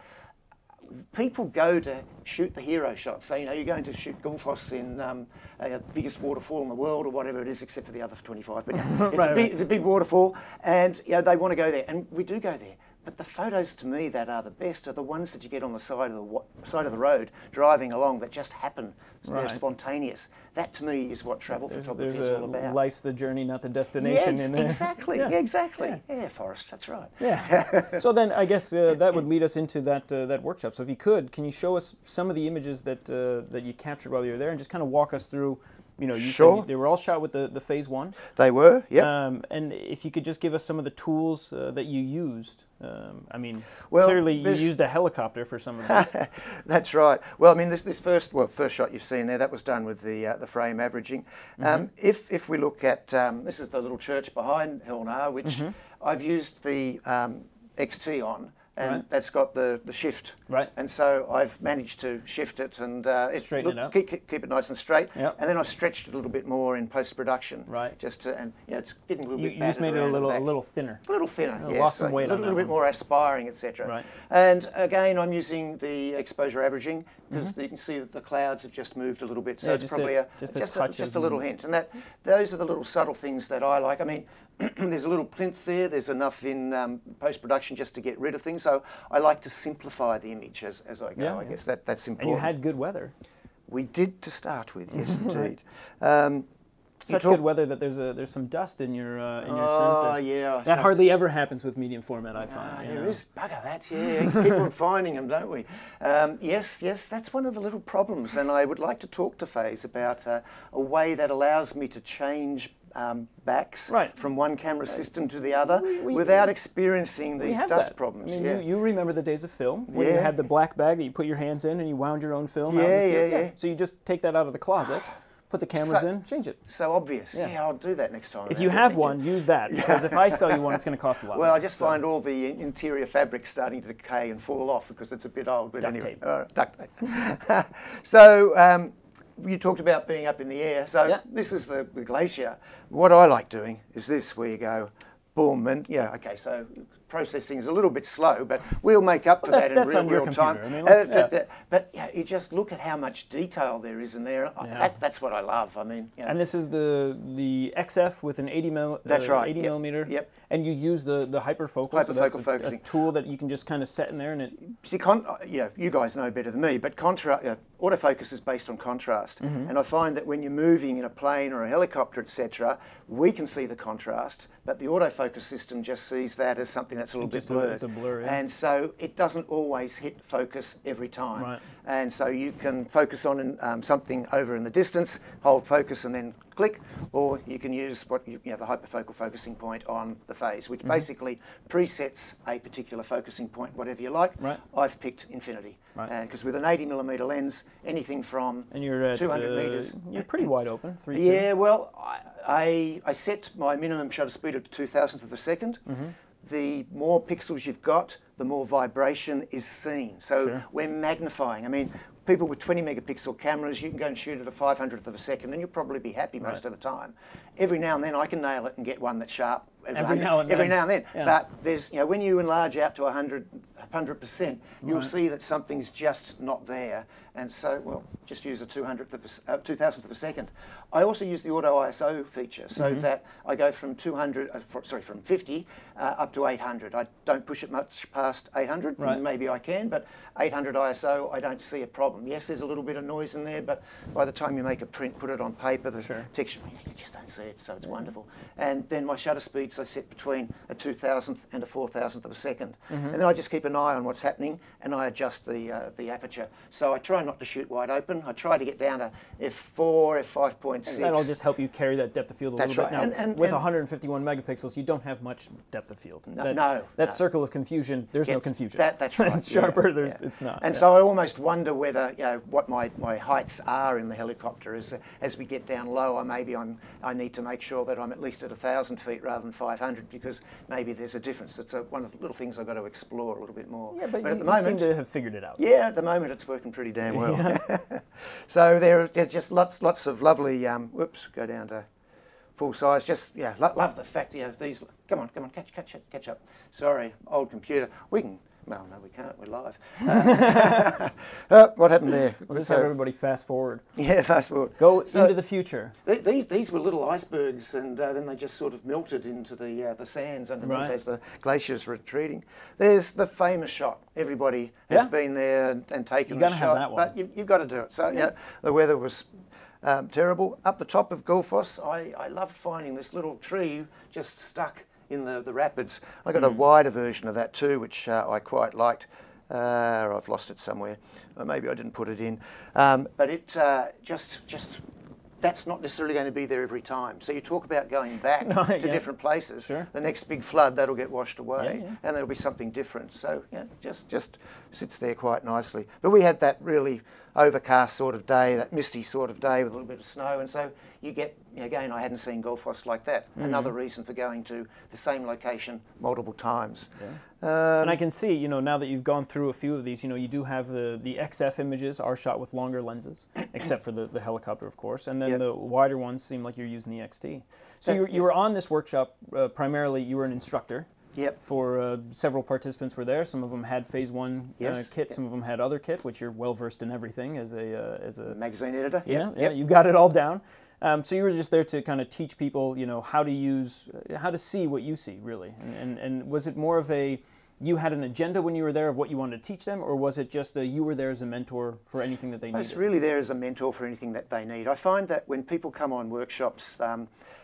people go to shoot the hero shots. So you're going to shoot Gullfoss in the biggest waterfall in the world, or whatever it is, except for the other 25. But it's a big waterfall, and they want to go there, and we do go there. But the photos to me that are the best are the ones that you get on the side of the road, driving along, that just happen. They're spontaneous. That to me is what travel photography is all about. Life's the journey, not the destination. Yeah, exactly. Yeah, exactly. Yeah, Forrest, that's right. Yeah. So then I guess that would lead us into that workshop. So if you could, can you show us some of the images that you captured while you were there, and just kind of walk us through? Sure. They were all shot with the Phase 1. They were, yeah. And if you could just give us some of the tools that you used. Clearly you used a helicopter for some of this. That's right. Well, I mean, this first shot you've seen there, that was done with the frame averaging. If we look at, this is the little church behind Helnar, which I've used the XT on. And that's got the shift. Right. And so I've managed to shift it and straighten it up. Keep it nice and straight. Yep. And then I've stretched it a little bit more in post-production. Right. Just to, it's getting a little bit. You just made it a little thinner. A little thinner, yes. Lost some weight on that. A little bit more aspiring, etc. Right. And again, I'm using the exposure averaging, because you can see that the clouds have just moved a little bit. So it's probably just a little hint. And those are the little subtle things that I like. I mean, there's a little plinth there. There's enough in post-production just to get rid of things. So I like to simplify the image as I go. Yeah, I guess that's important. And you had good weather. We did to start with, yes, indeed. Such good weather that there's some dust in your sensor. Oh yeah. That hardly ever happens with medium format, I find. There is bugger that. Yeah, keep on finding them, don't we? Yes, that's one of the little problems, and I would like to talk to Faze about a way that allows me to change backs Right. from one camera system to the other without experiencing these dust problems. I mean, you remember the days of film where you had the black bag that you put your hands in and you wound your own film out in the field? Yeah. So you just take that out of the closet, put the cameras in, change it. So obvious. Yeah, I'll do that next time. If you have one, use that, because if I sell you one, it's going to cost a lot. Well, I just find all the interior fabric starting to decay and fall off because it's a bit old. But Duct anyway, tape. Duct tape. So you talked about being up in the air. So this is the glacier. What I like doing is this, where you go, boom, and okay, so processing is a little bit slow, but we'll make up for that in real time. I mean, but you just look at how much detail there is in there. That's what I love. I mean, and this is the XF with an 80 millimeter. Yep. And you use the hyperfocal. So that's focusing. A tool that you can just kind of set in there, and it. See, you guys know better than me, but autofocus is based on contrast, and I find that when you're moving in a plane or a helicopter, etc., we can see the contrast, but the autofocus system just sees that as something that's a little bit blurred. It's a blur, yeah. And so it doesn't always hit focus every time. Right. And so you can focus on something over in the distance, hold focus, and then click, or you can use the hyperfocal focusing point on the phase, which basically presets a particular focusing point, whatever you like. Right. I've picked infinity, because with an 80mm lens, anything from and you're at 200 meters. You're pretty wide open. 3.2. Yeah, well, I set my minimum shutter speed at 2,000th of a second. The more pixels you've got, the more vibration is seen. So we're magnifying. I mean, people with 20 megapixel cameras, you can go and shoot at a 500th of a second and you'll probably be happy most of the time. Every now and then I can nail it and get one that's sharp. Every now and then. Yeah. But there's, when you enlarge out to 100%, you'll see that something's just not there. And so, just use a 2,000th of a second. I also use the auto ISO feature so that I go from from 50 up to 800. I don't push it much past 800. Right. Maybe I can, but 800 ISO, I don't see a problem. Yes, there's a little bit of noise in there, but by the time you make a print, put it on paper, the texture, you just don't see it, so it's wonderful. And then my shutter speeds I set between a 2,000th and a 4,000th of a second. And then I just keep an eye on what's happening and I adjust the aperture. So I try not to shoot wide open. I try to get down to f4, f5.6. That'll just help you carry that depth of field a little bit. Now, and with 151 megapixels, you don't have much depth of field. No. That circle of confusion, there's no confusion. That's right. It's sharper, it's not. And so I almost wonder whether, what my heights are in the helicopter is as we get down lower, maybe I need to make sure that I'm at least at 1,000 feet rather than 500, because maybe there's a difference. It's one of the little things I've got to explore a little bit more. Yeah, but at you the moment, seem to have figured it out. Yeah, at the moment it's working pretty damn well. So there's just lots of lovely, go down to full size. Just, love the fact, these, come on, catch up. Sorry, old computer. We can, well, no, we can't, we're live. What happened there? We'll just have everybody fast forward. Yeah, fast forward. Go into the future. These were little icebergs, and then they just sort of melted into the sands underneath as the glaciers retreating. There's the famous shot. Everybody has been there and taken the shot. Have that one. But you've got to do it. So the weather was terrible. Up the top of Gullfoss, I loved finding this little tree just stuck in the rapids. I got a wider version of that too, which I quite liked. I've lost it somewhere. Maybe I didn't put it in. But it just that's not necessarily going to be there every time. So you talk about going back to different places. Sure. The next big flood, that'll get washed away, and there'll be something different. So just sits there quite nicely. But we had that really overcast sort of day, that misty sort of day with a little bit of snow, and so you get, again, I hadn't seen Gullfoss like that. Another reason for going to the same location multiple times. And I can see, now that you've gone through a few of these, you do have the XF images are shot with longer lenses, except for the helicopter, of course, and then the wider ones seem like you're using the XT. So you were on this workshop, primarily you were an instructor. For several participants were there. Some of them had Phase 1 kit. Some of them had other kit, which you're well versed in everything as a magazine editor. You got it all down. So you were just there to kind of teach people, how to see what you see, really. And was it more of you had an agenda when you were there of what you wanted to teach them, or was it just you were there as a mentor for anything that they needed? I was really there as a mentor for anything that they need. I find that when people come on workshops,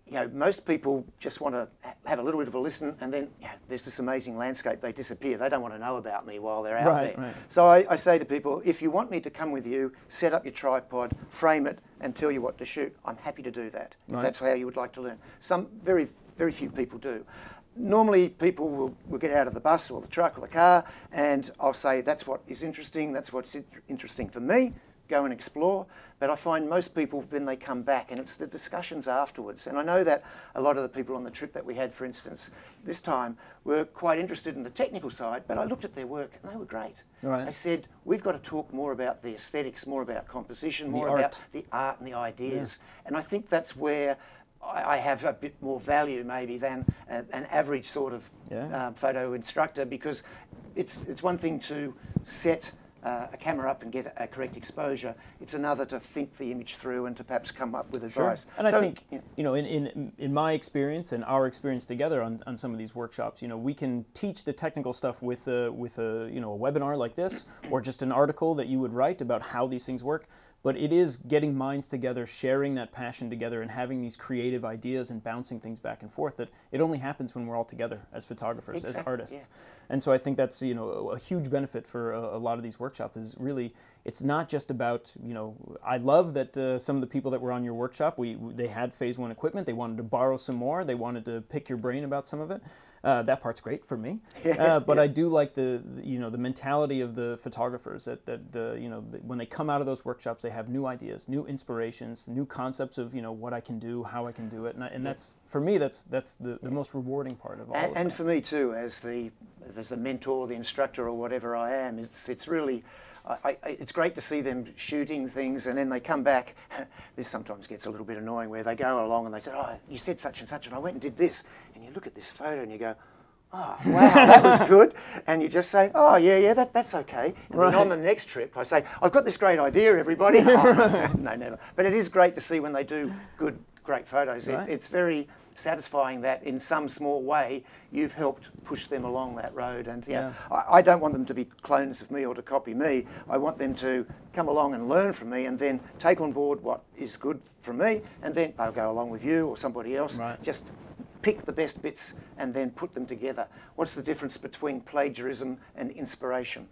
you know, most people just want to have a little bit of a listen, and then there's this amazing landscape, they disappear. They don't want to know about me while they're out there. Right. So I say to people, if you want me to come with you, set up your tripod, frame it, and tell you what to shoot, I'm happy to do that, if that's how you would like to learn. Some very few people do. Normally people will get out of the bus or the truck or the car, and I'll say, that's what is interesting, that's what's interesting for me, go and explore. But I find most people, then they come back, and it's the discussions afterwards. And I know that a lot of the people on the trip that we had, for instance, this time, were quite interested in the technical side, but I looked at their work and they were great. Right. I said, we've got to talk more about the aesthetics, more about composition, more about the art and the ideas. Yeah. And I think that's where I have a bit more value maybe than an average sort of photo instructor, because it's one thing to set a camera up and get a correct exposure. It's another to think the image through and to perhaps come up with advice. Sure. And I think, you know, in my experience and our experience together on some of these workshops, you know, we can teach the technical stuff with a you know, a webinar like this, or just an article that you would write about how these things work. But it is getting minds together, sharing that passion together, and having these creative ideas and bouncing things back and forth, that it only happens when we're all together as photographers, as artists. Yeah. And so I think that's, you know, a huge benefit for a lot of these workshops is really, it's not just about, you know, I love that some of the people that were on your workshop, they had Phase 1 equipment, they wanted to borrow some more, they wanted to pick your brain about some of it. That part's great for me, but I do like the mentality of the photographers that you know, when they come out of those workshops, they have new ideas, new inspirations, new concepts of, you know, what I can do, how I can do it, and that's, for me, that's the most rewarding part of all of it. And for me too, as the mentor, the instructor, or whatever I am, it's really. It's great to see them shooting things, and then they come back. This sometimes gets a little bit annoying, where they go along and they say, oh, you said such and such, and I went and did this. And you look at this photo and you go, oh, wow, that was good. And you just say, oh, yeah, that's okay. And then on the next trip, I say, I've got this great idea, everybody. Oh, no, never. But it is great to see when they do great photos. It's very satisfying that in some small way you've helped push them along that road. And I don't want them to be clones of me or to copy me. I want them to come along and learn from me, and then take on board what is good from me, and then they'll go along with you or somebody else. Just pick the best bits and then put them together. What's the difference between plagiarism and inspiration?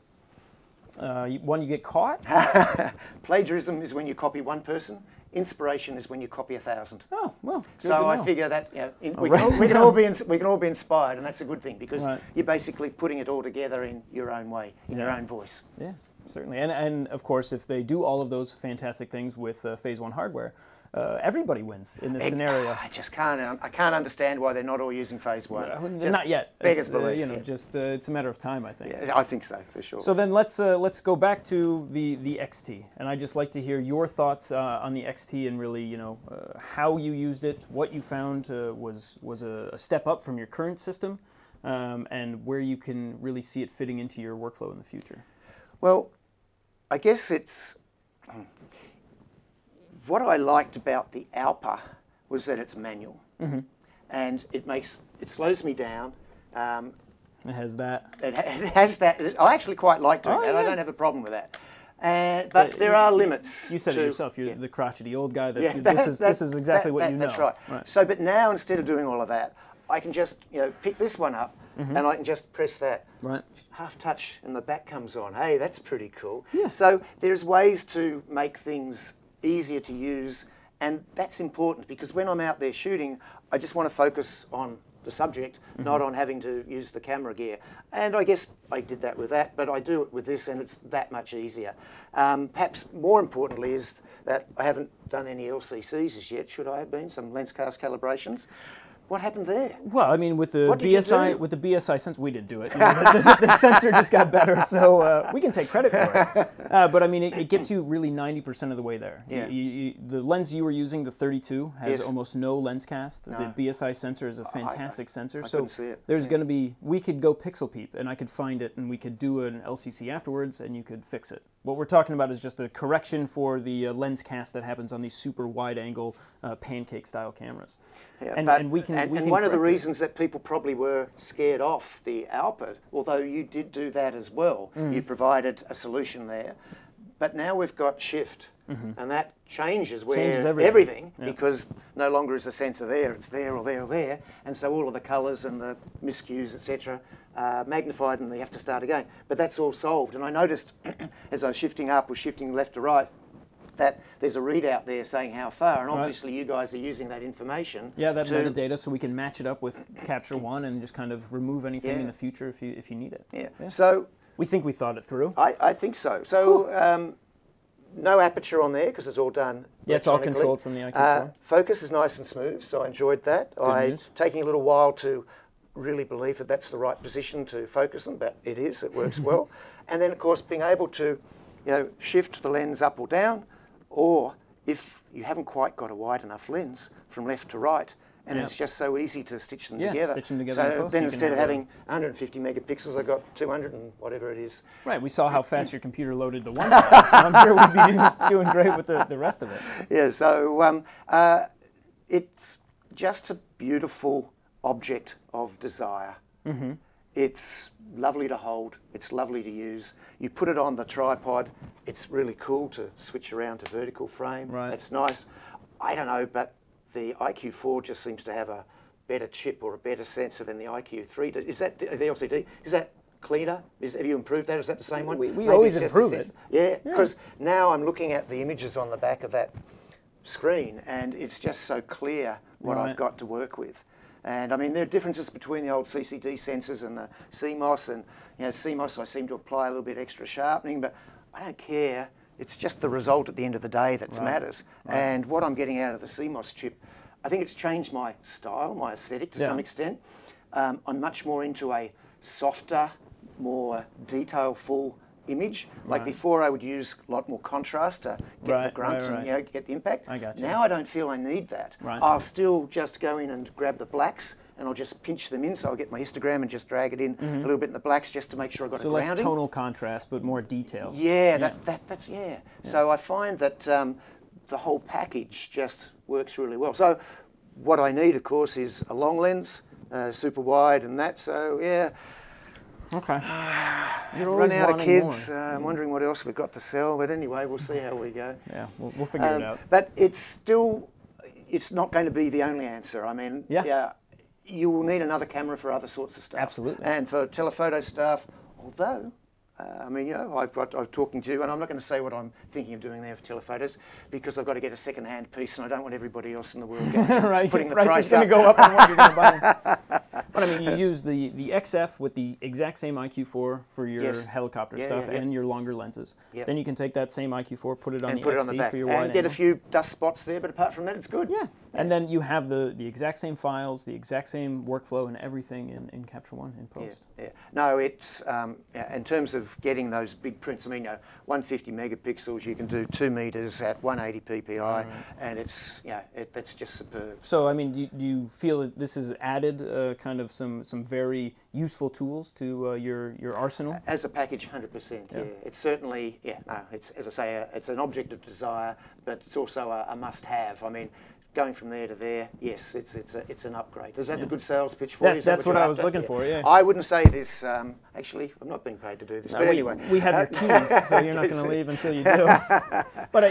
One, you get caught. Plagiarism is when you copy one person. Inspiration is when you copy 1,000. Oh, well. So I figure that we can all be inspired, and that's a good thing, because you're basically putting it all together in your own way, in your own voice. Yeah, certainly. And of course, if they do all of those fantastic things with Phase 1 hardware, everybody wins in this scenario. I just can't understand why they're not all using Phase 1. Not yet. Beggars belief. You know, just it's a matter of time, I think. Yeah, I think so, for sure. So then let's go back to the XT, and I'd just like to hear your thoughts on the XT, and really, you know, how you used it, what you found was a step up from your current system, and where you can really see it fitting into your workflow in the future. Well, I guess it's. What I liked about the Altdoerffer was that it's manual, and it slows me down. It has that. It has that. I actually quite like doing that. I don't have a problem with that. But there are limits. You said it yourself. You're the crotchety old guy. This is exactly what you know. That's right. So, but now, instead of doing all of that, I can just pick this one up, and I can just press that. Half touch, and the back comes on. Hey, that's pretty cool. Yeah. So there's ways to make things easier to use, and that's important, because when I'm out there shooting, I just want to focus on the subject, not on having to use the camera gear. And I guess I did that with that, but I do it with this, and it's that much easier. Perhaps more importantly is that I haven't done any LCCs as yet. Should I have been? Some lens cast calibrations. What happened there? Well, I mean, with the BSI sensor, we didn't do it. The sensor just got better, so we can take credit for it. But I mean, it gets you really 90% of the way there. Yeah. The lens you were using, the 32, has almost no lens cast. No. The BSI sensor is a fantastic sensor. I couldn't see it. There's going to be, we could go pixel peep, and I could find it, and we could do an LCC afterwards, and you could fix it. What we're talking about is just the correction for the lens cast that happens on these super wide-angle pancake-style cameras. Yeah, and we can one of the reasons that people probably were scared off the Altdoerffer, although you did do that as well, you provided a solution there. But now we've got shift, and that changes everything. because no longer is the sensor there, it's there or there or there, and so all of the colours and the miscues, etc., are magnified, and you have to start again. But that's all solved, and I noticed as I was shifting up or shifting left to right, that there's a readout there saying how far, and obviously you guys are using that information. Yeah, that metadata, so we can match it up with Capture One and just kind of remove anything in the future if you need it. Yeah. So we think we thought it through. I think so. So no aperture on there because it's all done. Yeah, it's all controlled from the IQ4. Focus is nice and smooth, so I enjoyed that. It's taking a little while to really believe that that's the right position to focus them, but it is. It works well. And then, of course, being able to, shift the lens up or down. Or if you haven't quite got a wide enough lens from left to right, and it's just so easy to stitch them together. Stitch them together. So then instead of having 150 megapixels, I got 200 and whatever it is. Right. We saw how fast your computer loaded the one file, so I'm sure we'd be doing great with the rest of it. Yeah. So it's just a beautiful object of desire. It's lovely to hold. It's lovely to use. You put it on the tripod. It's really cool to switch around to vertical frame. Right. It's nice. I don't know, but the IQ4 just seems to have a better chip or a better sensor than the IQ3. Is that the LCD? Is that cleaner? Have you improved that? Is that the same one? We always improve it. Yeah, because now I'm looking at the images on the back of that screen, and it's just so clear what I've got to work with. And I mean, there are differences between the old CCD sensors and the CMOS, and CMOS I seem to apply a little bit extra sharpening, but I don't care. It's just the result at the end of the day that matters. And what I'm getting out of the CMOS chip, I think it's changed my style, my aesthetic to some extent. I'm much more into a softer, more detail-full image. Like before, I would use a lot more contrast to get the grunt and get the impact. I got you. Now I don't feel I need that. I'll still just go in and grab the blacks, and I'll just pinch them in, so I'll get my histogram and just drag it in a little bit in the blacks just to make sure I've got a grounding. So less tonal contrast, but more detail. Yeah, that's. So I find that the whole package just works really well. So what I need, of course, is a long lens, super wide and that, so yeah. Okay. You're run out of kids. I'm wondering what else we've got to sell, but anyway, we'll see how we go. Yeah, we'll figure it out. But it's not going to be the only answer. I mean, you will need another camera for other sorts of stuff. Absolutely. And for telephoto stuff, although, I mean, I'm talking to you, and I'm not going to say what I'm thinking of doing there for telephotos, because I've got to get a second-hand piece, and I don't want everybody else in the world putting the price is going to go up on what you're going to buy. But I mean, you use the XF with the exact same IQ4 for your helicopter stuff and your longer lenses. Then you can take that same IQ4, put it on the XD for your wide angle. And get a few dust spots there, but apart from that, it's good. Yeah. And then you have the exact same files, the exact same workflow and everything in Capture One in post. No, it's, in terms of getting those big prints, I mean, 150 megapixels, you can do 2 meters at 180 ppi, and it's, that's just superb. So, I mean, do you feel that this has added kind of some very useful tools to your arsenal? As a package, 100%, It's certainly, it's, as I say, it's an object of desire, but it's also a must-have. I mean, going from there to there, yes, it's an upgrade. Is that the good sales pitch for you? That's what I was looking for, yeah. I wouldn't say this, actually, I'm not being paid to do this, but anyway. We have your keys, so you're not going to leave until you do. But,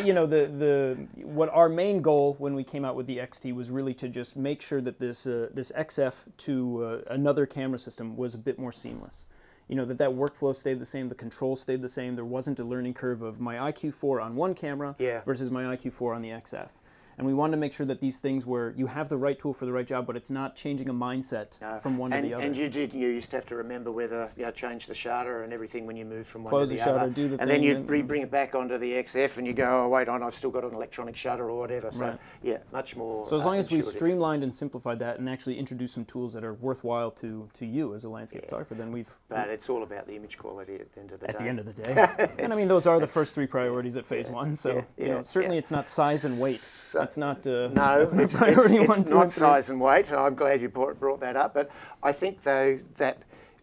what our main goal when we came out with the XT was really to just make sure that this XF to another camera system was a bit more seamless. That workflow stayed the same, the controls stayed the same, there wasn't a learning curve of my IQ4 on one camera versus my IQ4 on the XF. And we wanted to make sure that these things were, you have the right tool for the right job, but it's not changing a mindset from one to the other. And you used to have to remember whether, change the shutter and everything when you move from one to the other. Close the shutter, do the thing. And then you bring it back onto the XF and you go, oh, wait on, I've still got an electronic shutter or whatever. So, much more So as long as we've intuitive. Streamlined and simplified that and actually introduced some tools that are worthwhile to you as a landscape photographer, then we've... But it's all about the image quality at the end of the day. At the end of the day. And I mean, those are the first 3 priorities at phase 1, so certainly it's not size and weight. It's not... No, it's not size and weight, and I'm glad you brought that up. But I think, though, that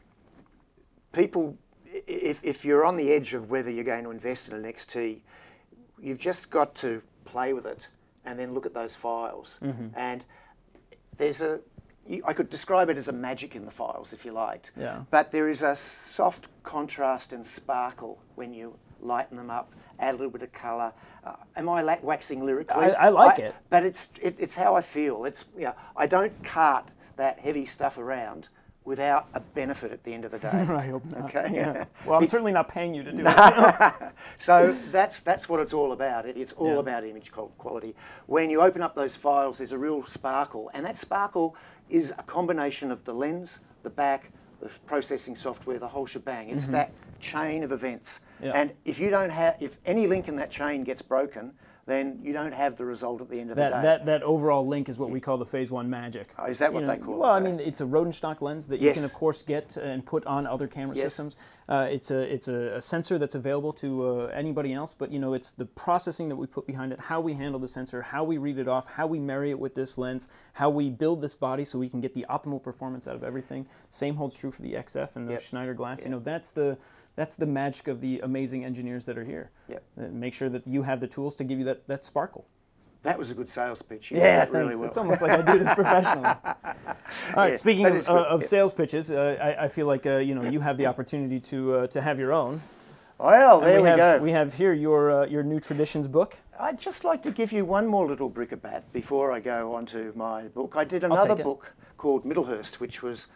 people, if you're on the edge of whether you're going to invest in an XT, you've just got to play with it and then look at those files. And there's I could describe it as a magic in the files, if you liked. But there is a soft contrast and sparkle when you lighten them up add a little bit of colour. Am I waxing lyrically? I like it. But it's how I feel. It's, you know, I don't cart that heavy stuff around without a benefit at the end of the day. I hope not. Okay. Yeah. Well, I'm certainly not paying you to do it. So that's what it's all about. It's all about image quality. When you open up those files, there's a real sparkle, and that sparkle is a combination of the lens, the back, the processing software, the whole shebang. It's that chain of events. Yeah. And if you don't have, if any link in that chain gets broken, then you don't have the result at the end of the day. That overall link is what we call the phase one magic. Oh, is that what they call it? Well, I mean, it's a Rodenstock lens that you can, of course, get and put on other camera systems. It's a sensor that's available to anybody else, but, you know, it's the processing that we put behind it, how we handle the sensor, how we read it off, how we marry it with this lens, how we build this body so we can get the optimal performance out of everything. Same holds true for the XF and the Schneider glass. You know, that's the magic of the amazing engineers that are here. Make sure that you have the tools to give you that sparkle. That was a good sales pitch. You did that really thanks. well. It's almost like I do this professionally. All right, speaking of sales pitches, I feel like you know, you have the opportunity to have your own. Well, there we go. We have here your New Traditions book. I'd just like to give you one more little bric-a-brac before I go on to my book. I did another book called Middlehurst, which was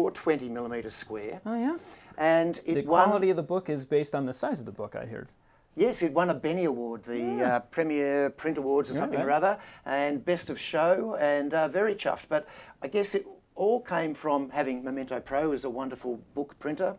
420mm square. Oh, yeah? And the quality of the book is based on the size of the book, I heard. Yes, it won a Benny Award, the Premier Print Awards or something or other, and Best of Show, and very chuffed. But I guess it all came from having Memento Pro as a wonderful book printer,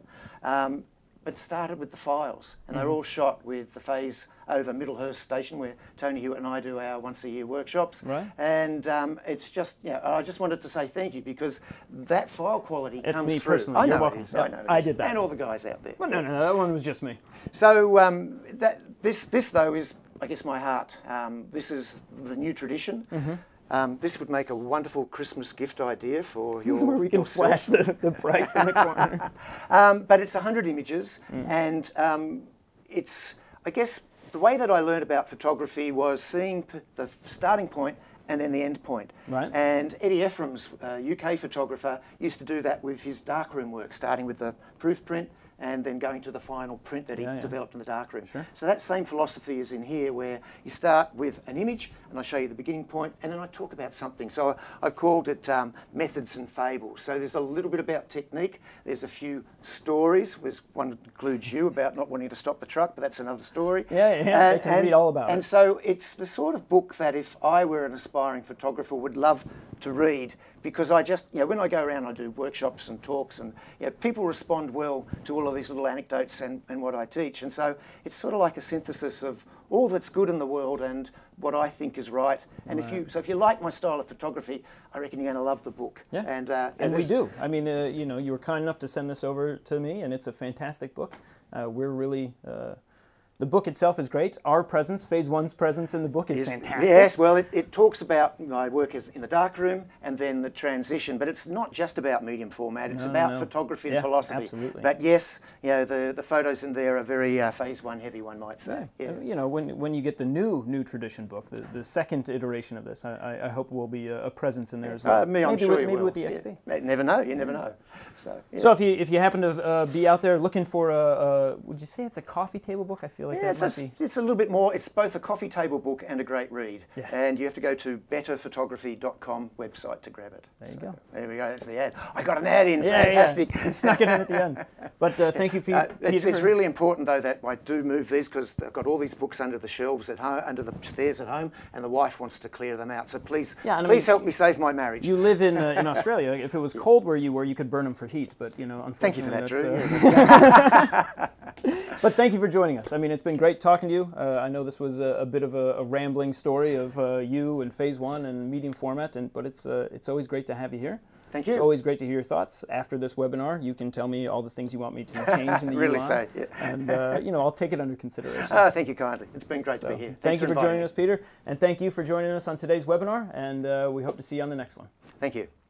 but started with the files. And they're all shot with the phase over Middlehurst Station, where Tony Hewitt and I do our once-a-year workshops. Right. And it's just, you know, I just wanted to say thank you, because that file quality comes through. It's me personally. I know You're welcome. it is. I know it I is. did that. And all the guys out there. Well, no, that one was just me. So this though is, I guess, my heart. This is the New Tradition. This would make a wonderful Christmas gift idea for your. This is where we can yourself. flash the price in the corner. But it's 100 images, and it's, I guess, the way that I learned about photography was seeing the starting point and then the end point. Right. And Eddie Ephraim's UK photographer used to do that with his darkroom work, starting with the proof print and then going to the final print that he developed in the darkroom. Sure. So that same philosophy is in here, where you start with an image and I show you the beginning point, and then I talk about something. So I've called it methods and fables. So there's a little bit about technique. There's a few stories. There's one that includes you about not wanting to stop the truck, but that's another story. They can read all about it. And so it's the sort of book that if I were an aspiring photographer would love to read, because I just, you know, when I go around, I do workshops and talks, and, you know, people respond well to all of these little anecdotes and what I teach. And so it's sort of like a synthesis of all that's good in the world and what I think is right. And if you like my style of photography, I reckon you're going to love the book. Yeah. And we do. I mean, you know, you were kind enough to send this over to me, and it's a fantastic book. We're really. The book itself is great. Our presence, Phase 1's presence in the book is fantastic. Yes, well, it talks about my work in the darkroom and then the transition, but it's not just about medium format. It's about photography and philosophy. Absolutely. But yes, you know, the photos in there are very Phase 1 heavy, one might say. Yeah. You know, when you get the New Tradition book, the second iteration of this, I hope will be a presence in there as well. I'm sure you will. Maybe with the XD. Yeah. Never know. You never know. So if you happen to be out there looking for would you say it's a coffee table book? I feel like that might be. It's a little bit more. It's both a coffee table book and a great read. Yeah. And you have to go to betterphotography.com website to grab it. There you go. There we go. That's the ad. I got an ad in. Yeah, Fantastic. Yeah. Snuck it in at the end. But thank you for Peter. It's really important though that I do move these, because I've got all these books under the shelves at home, under the stairs at home, and the wife wants to clear them out. So please, please help me save my marriage. You live in Australia. If it was cold where you were, you could burn them for heat. But you know, unfortunately, thank you for that, Drew. But thank you for joining us. I mean, it's been great talking to you. I know this was a bit of a rambling story of you and Phase 1 and medium format, but it's always great to have you here. Thank you. It's always great to hear your thoughts. After this webinar, you can tell me all the things you want me to change in the really UI. say, yeah. And you know, I'll take it under consideration. Thank you kindly. It's been great to be here. Thank you for joining us, Peter, and thank you for joining us on today's webinar. And we hope to see you on the next one. Thank you.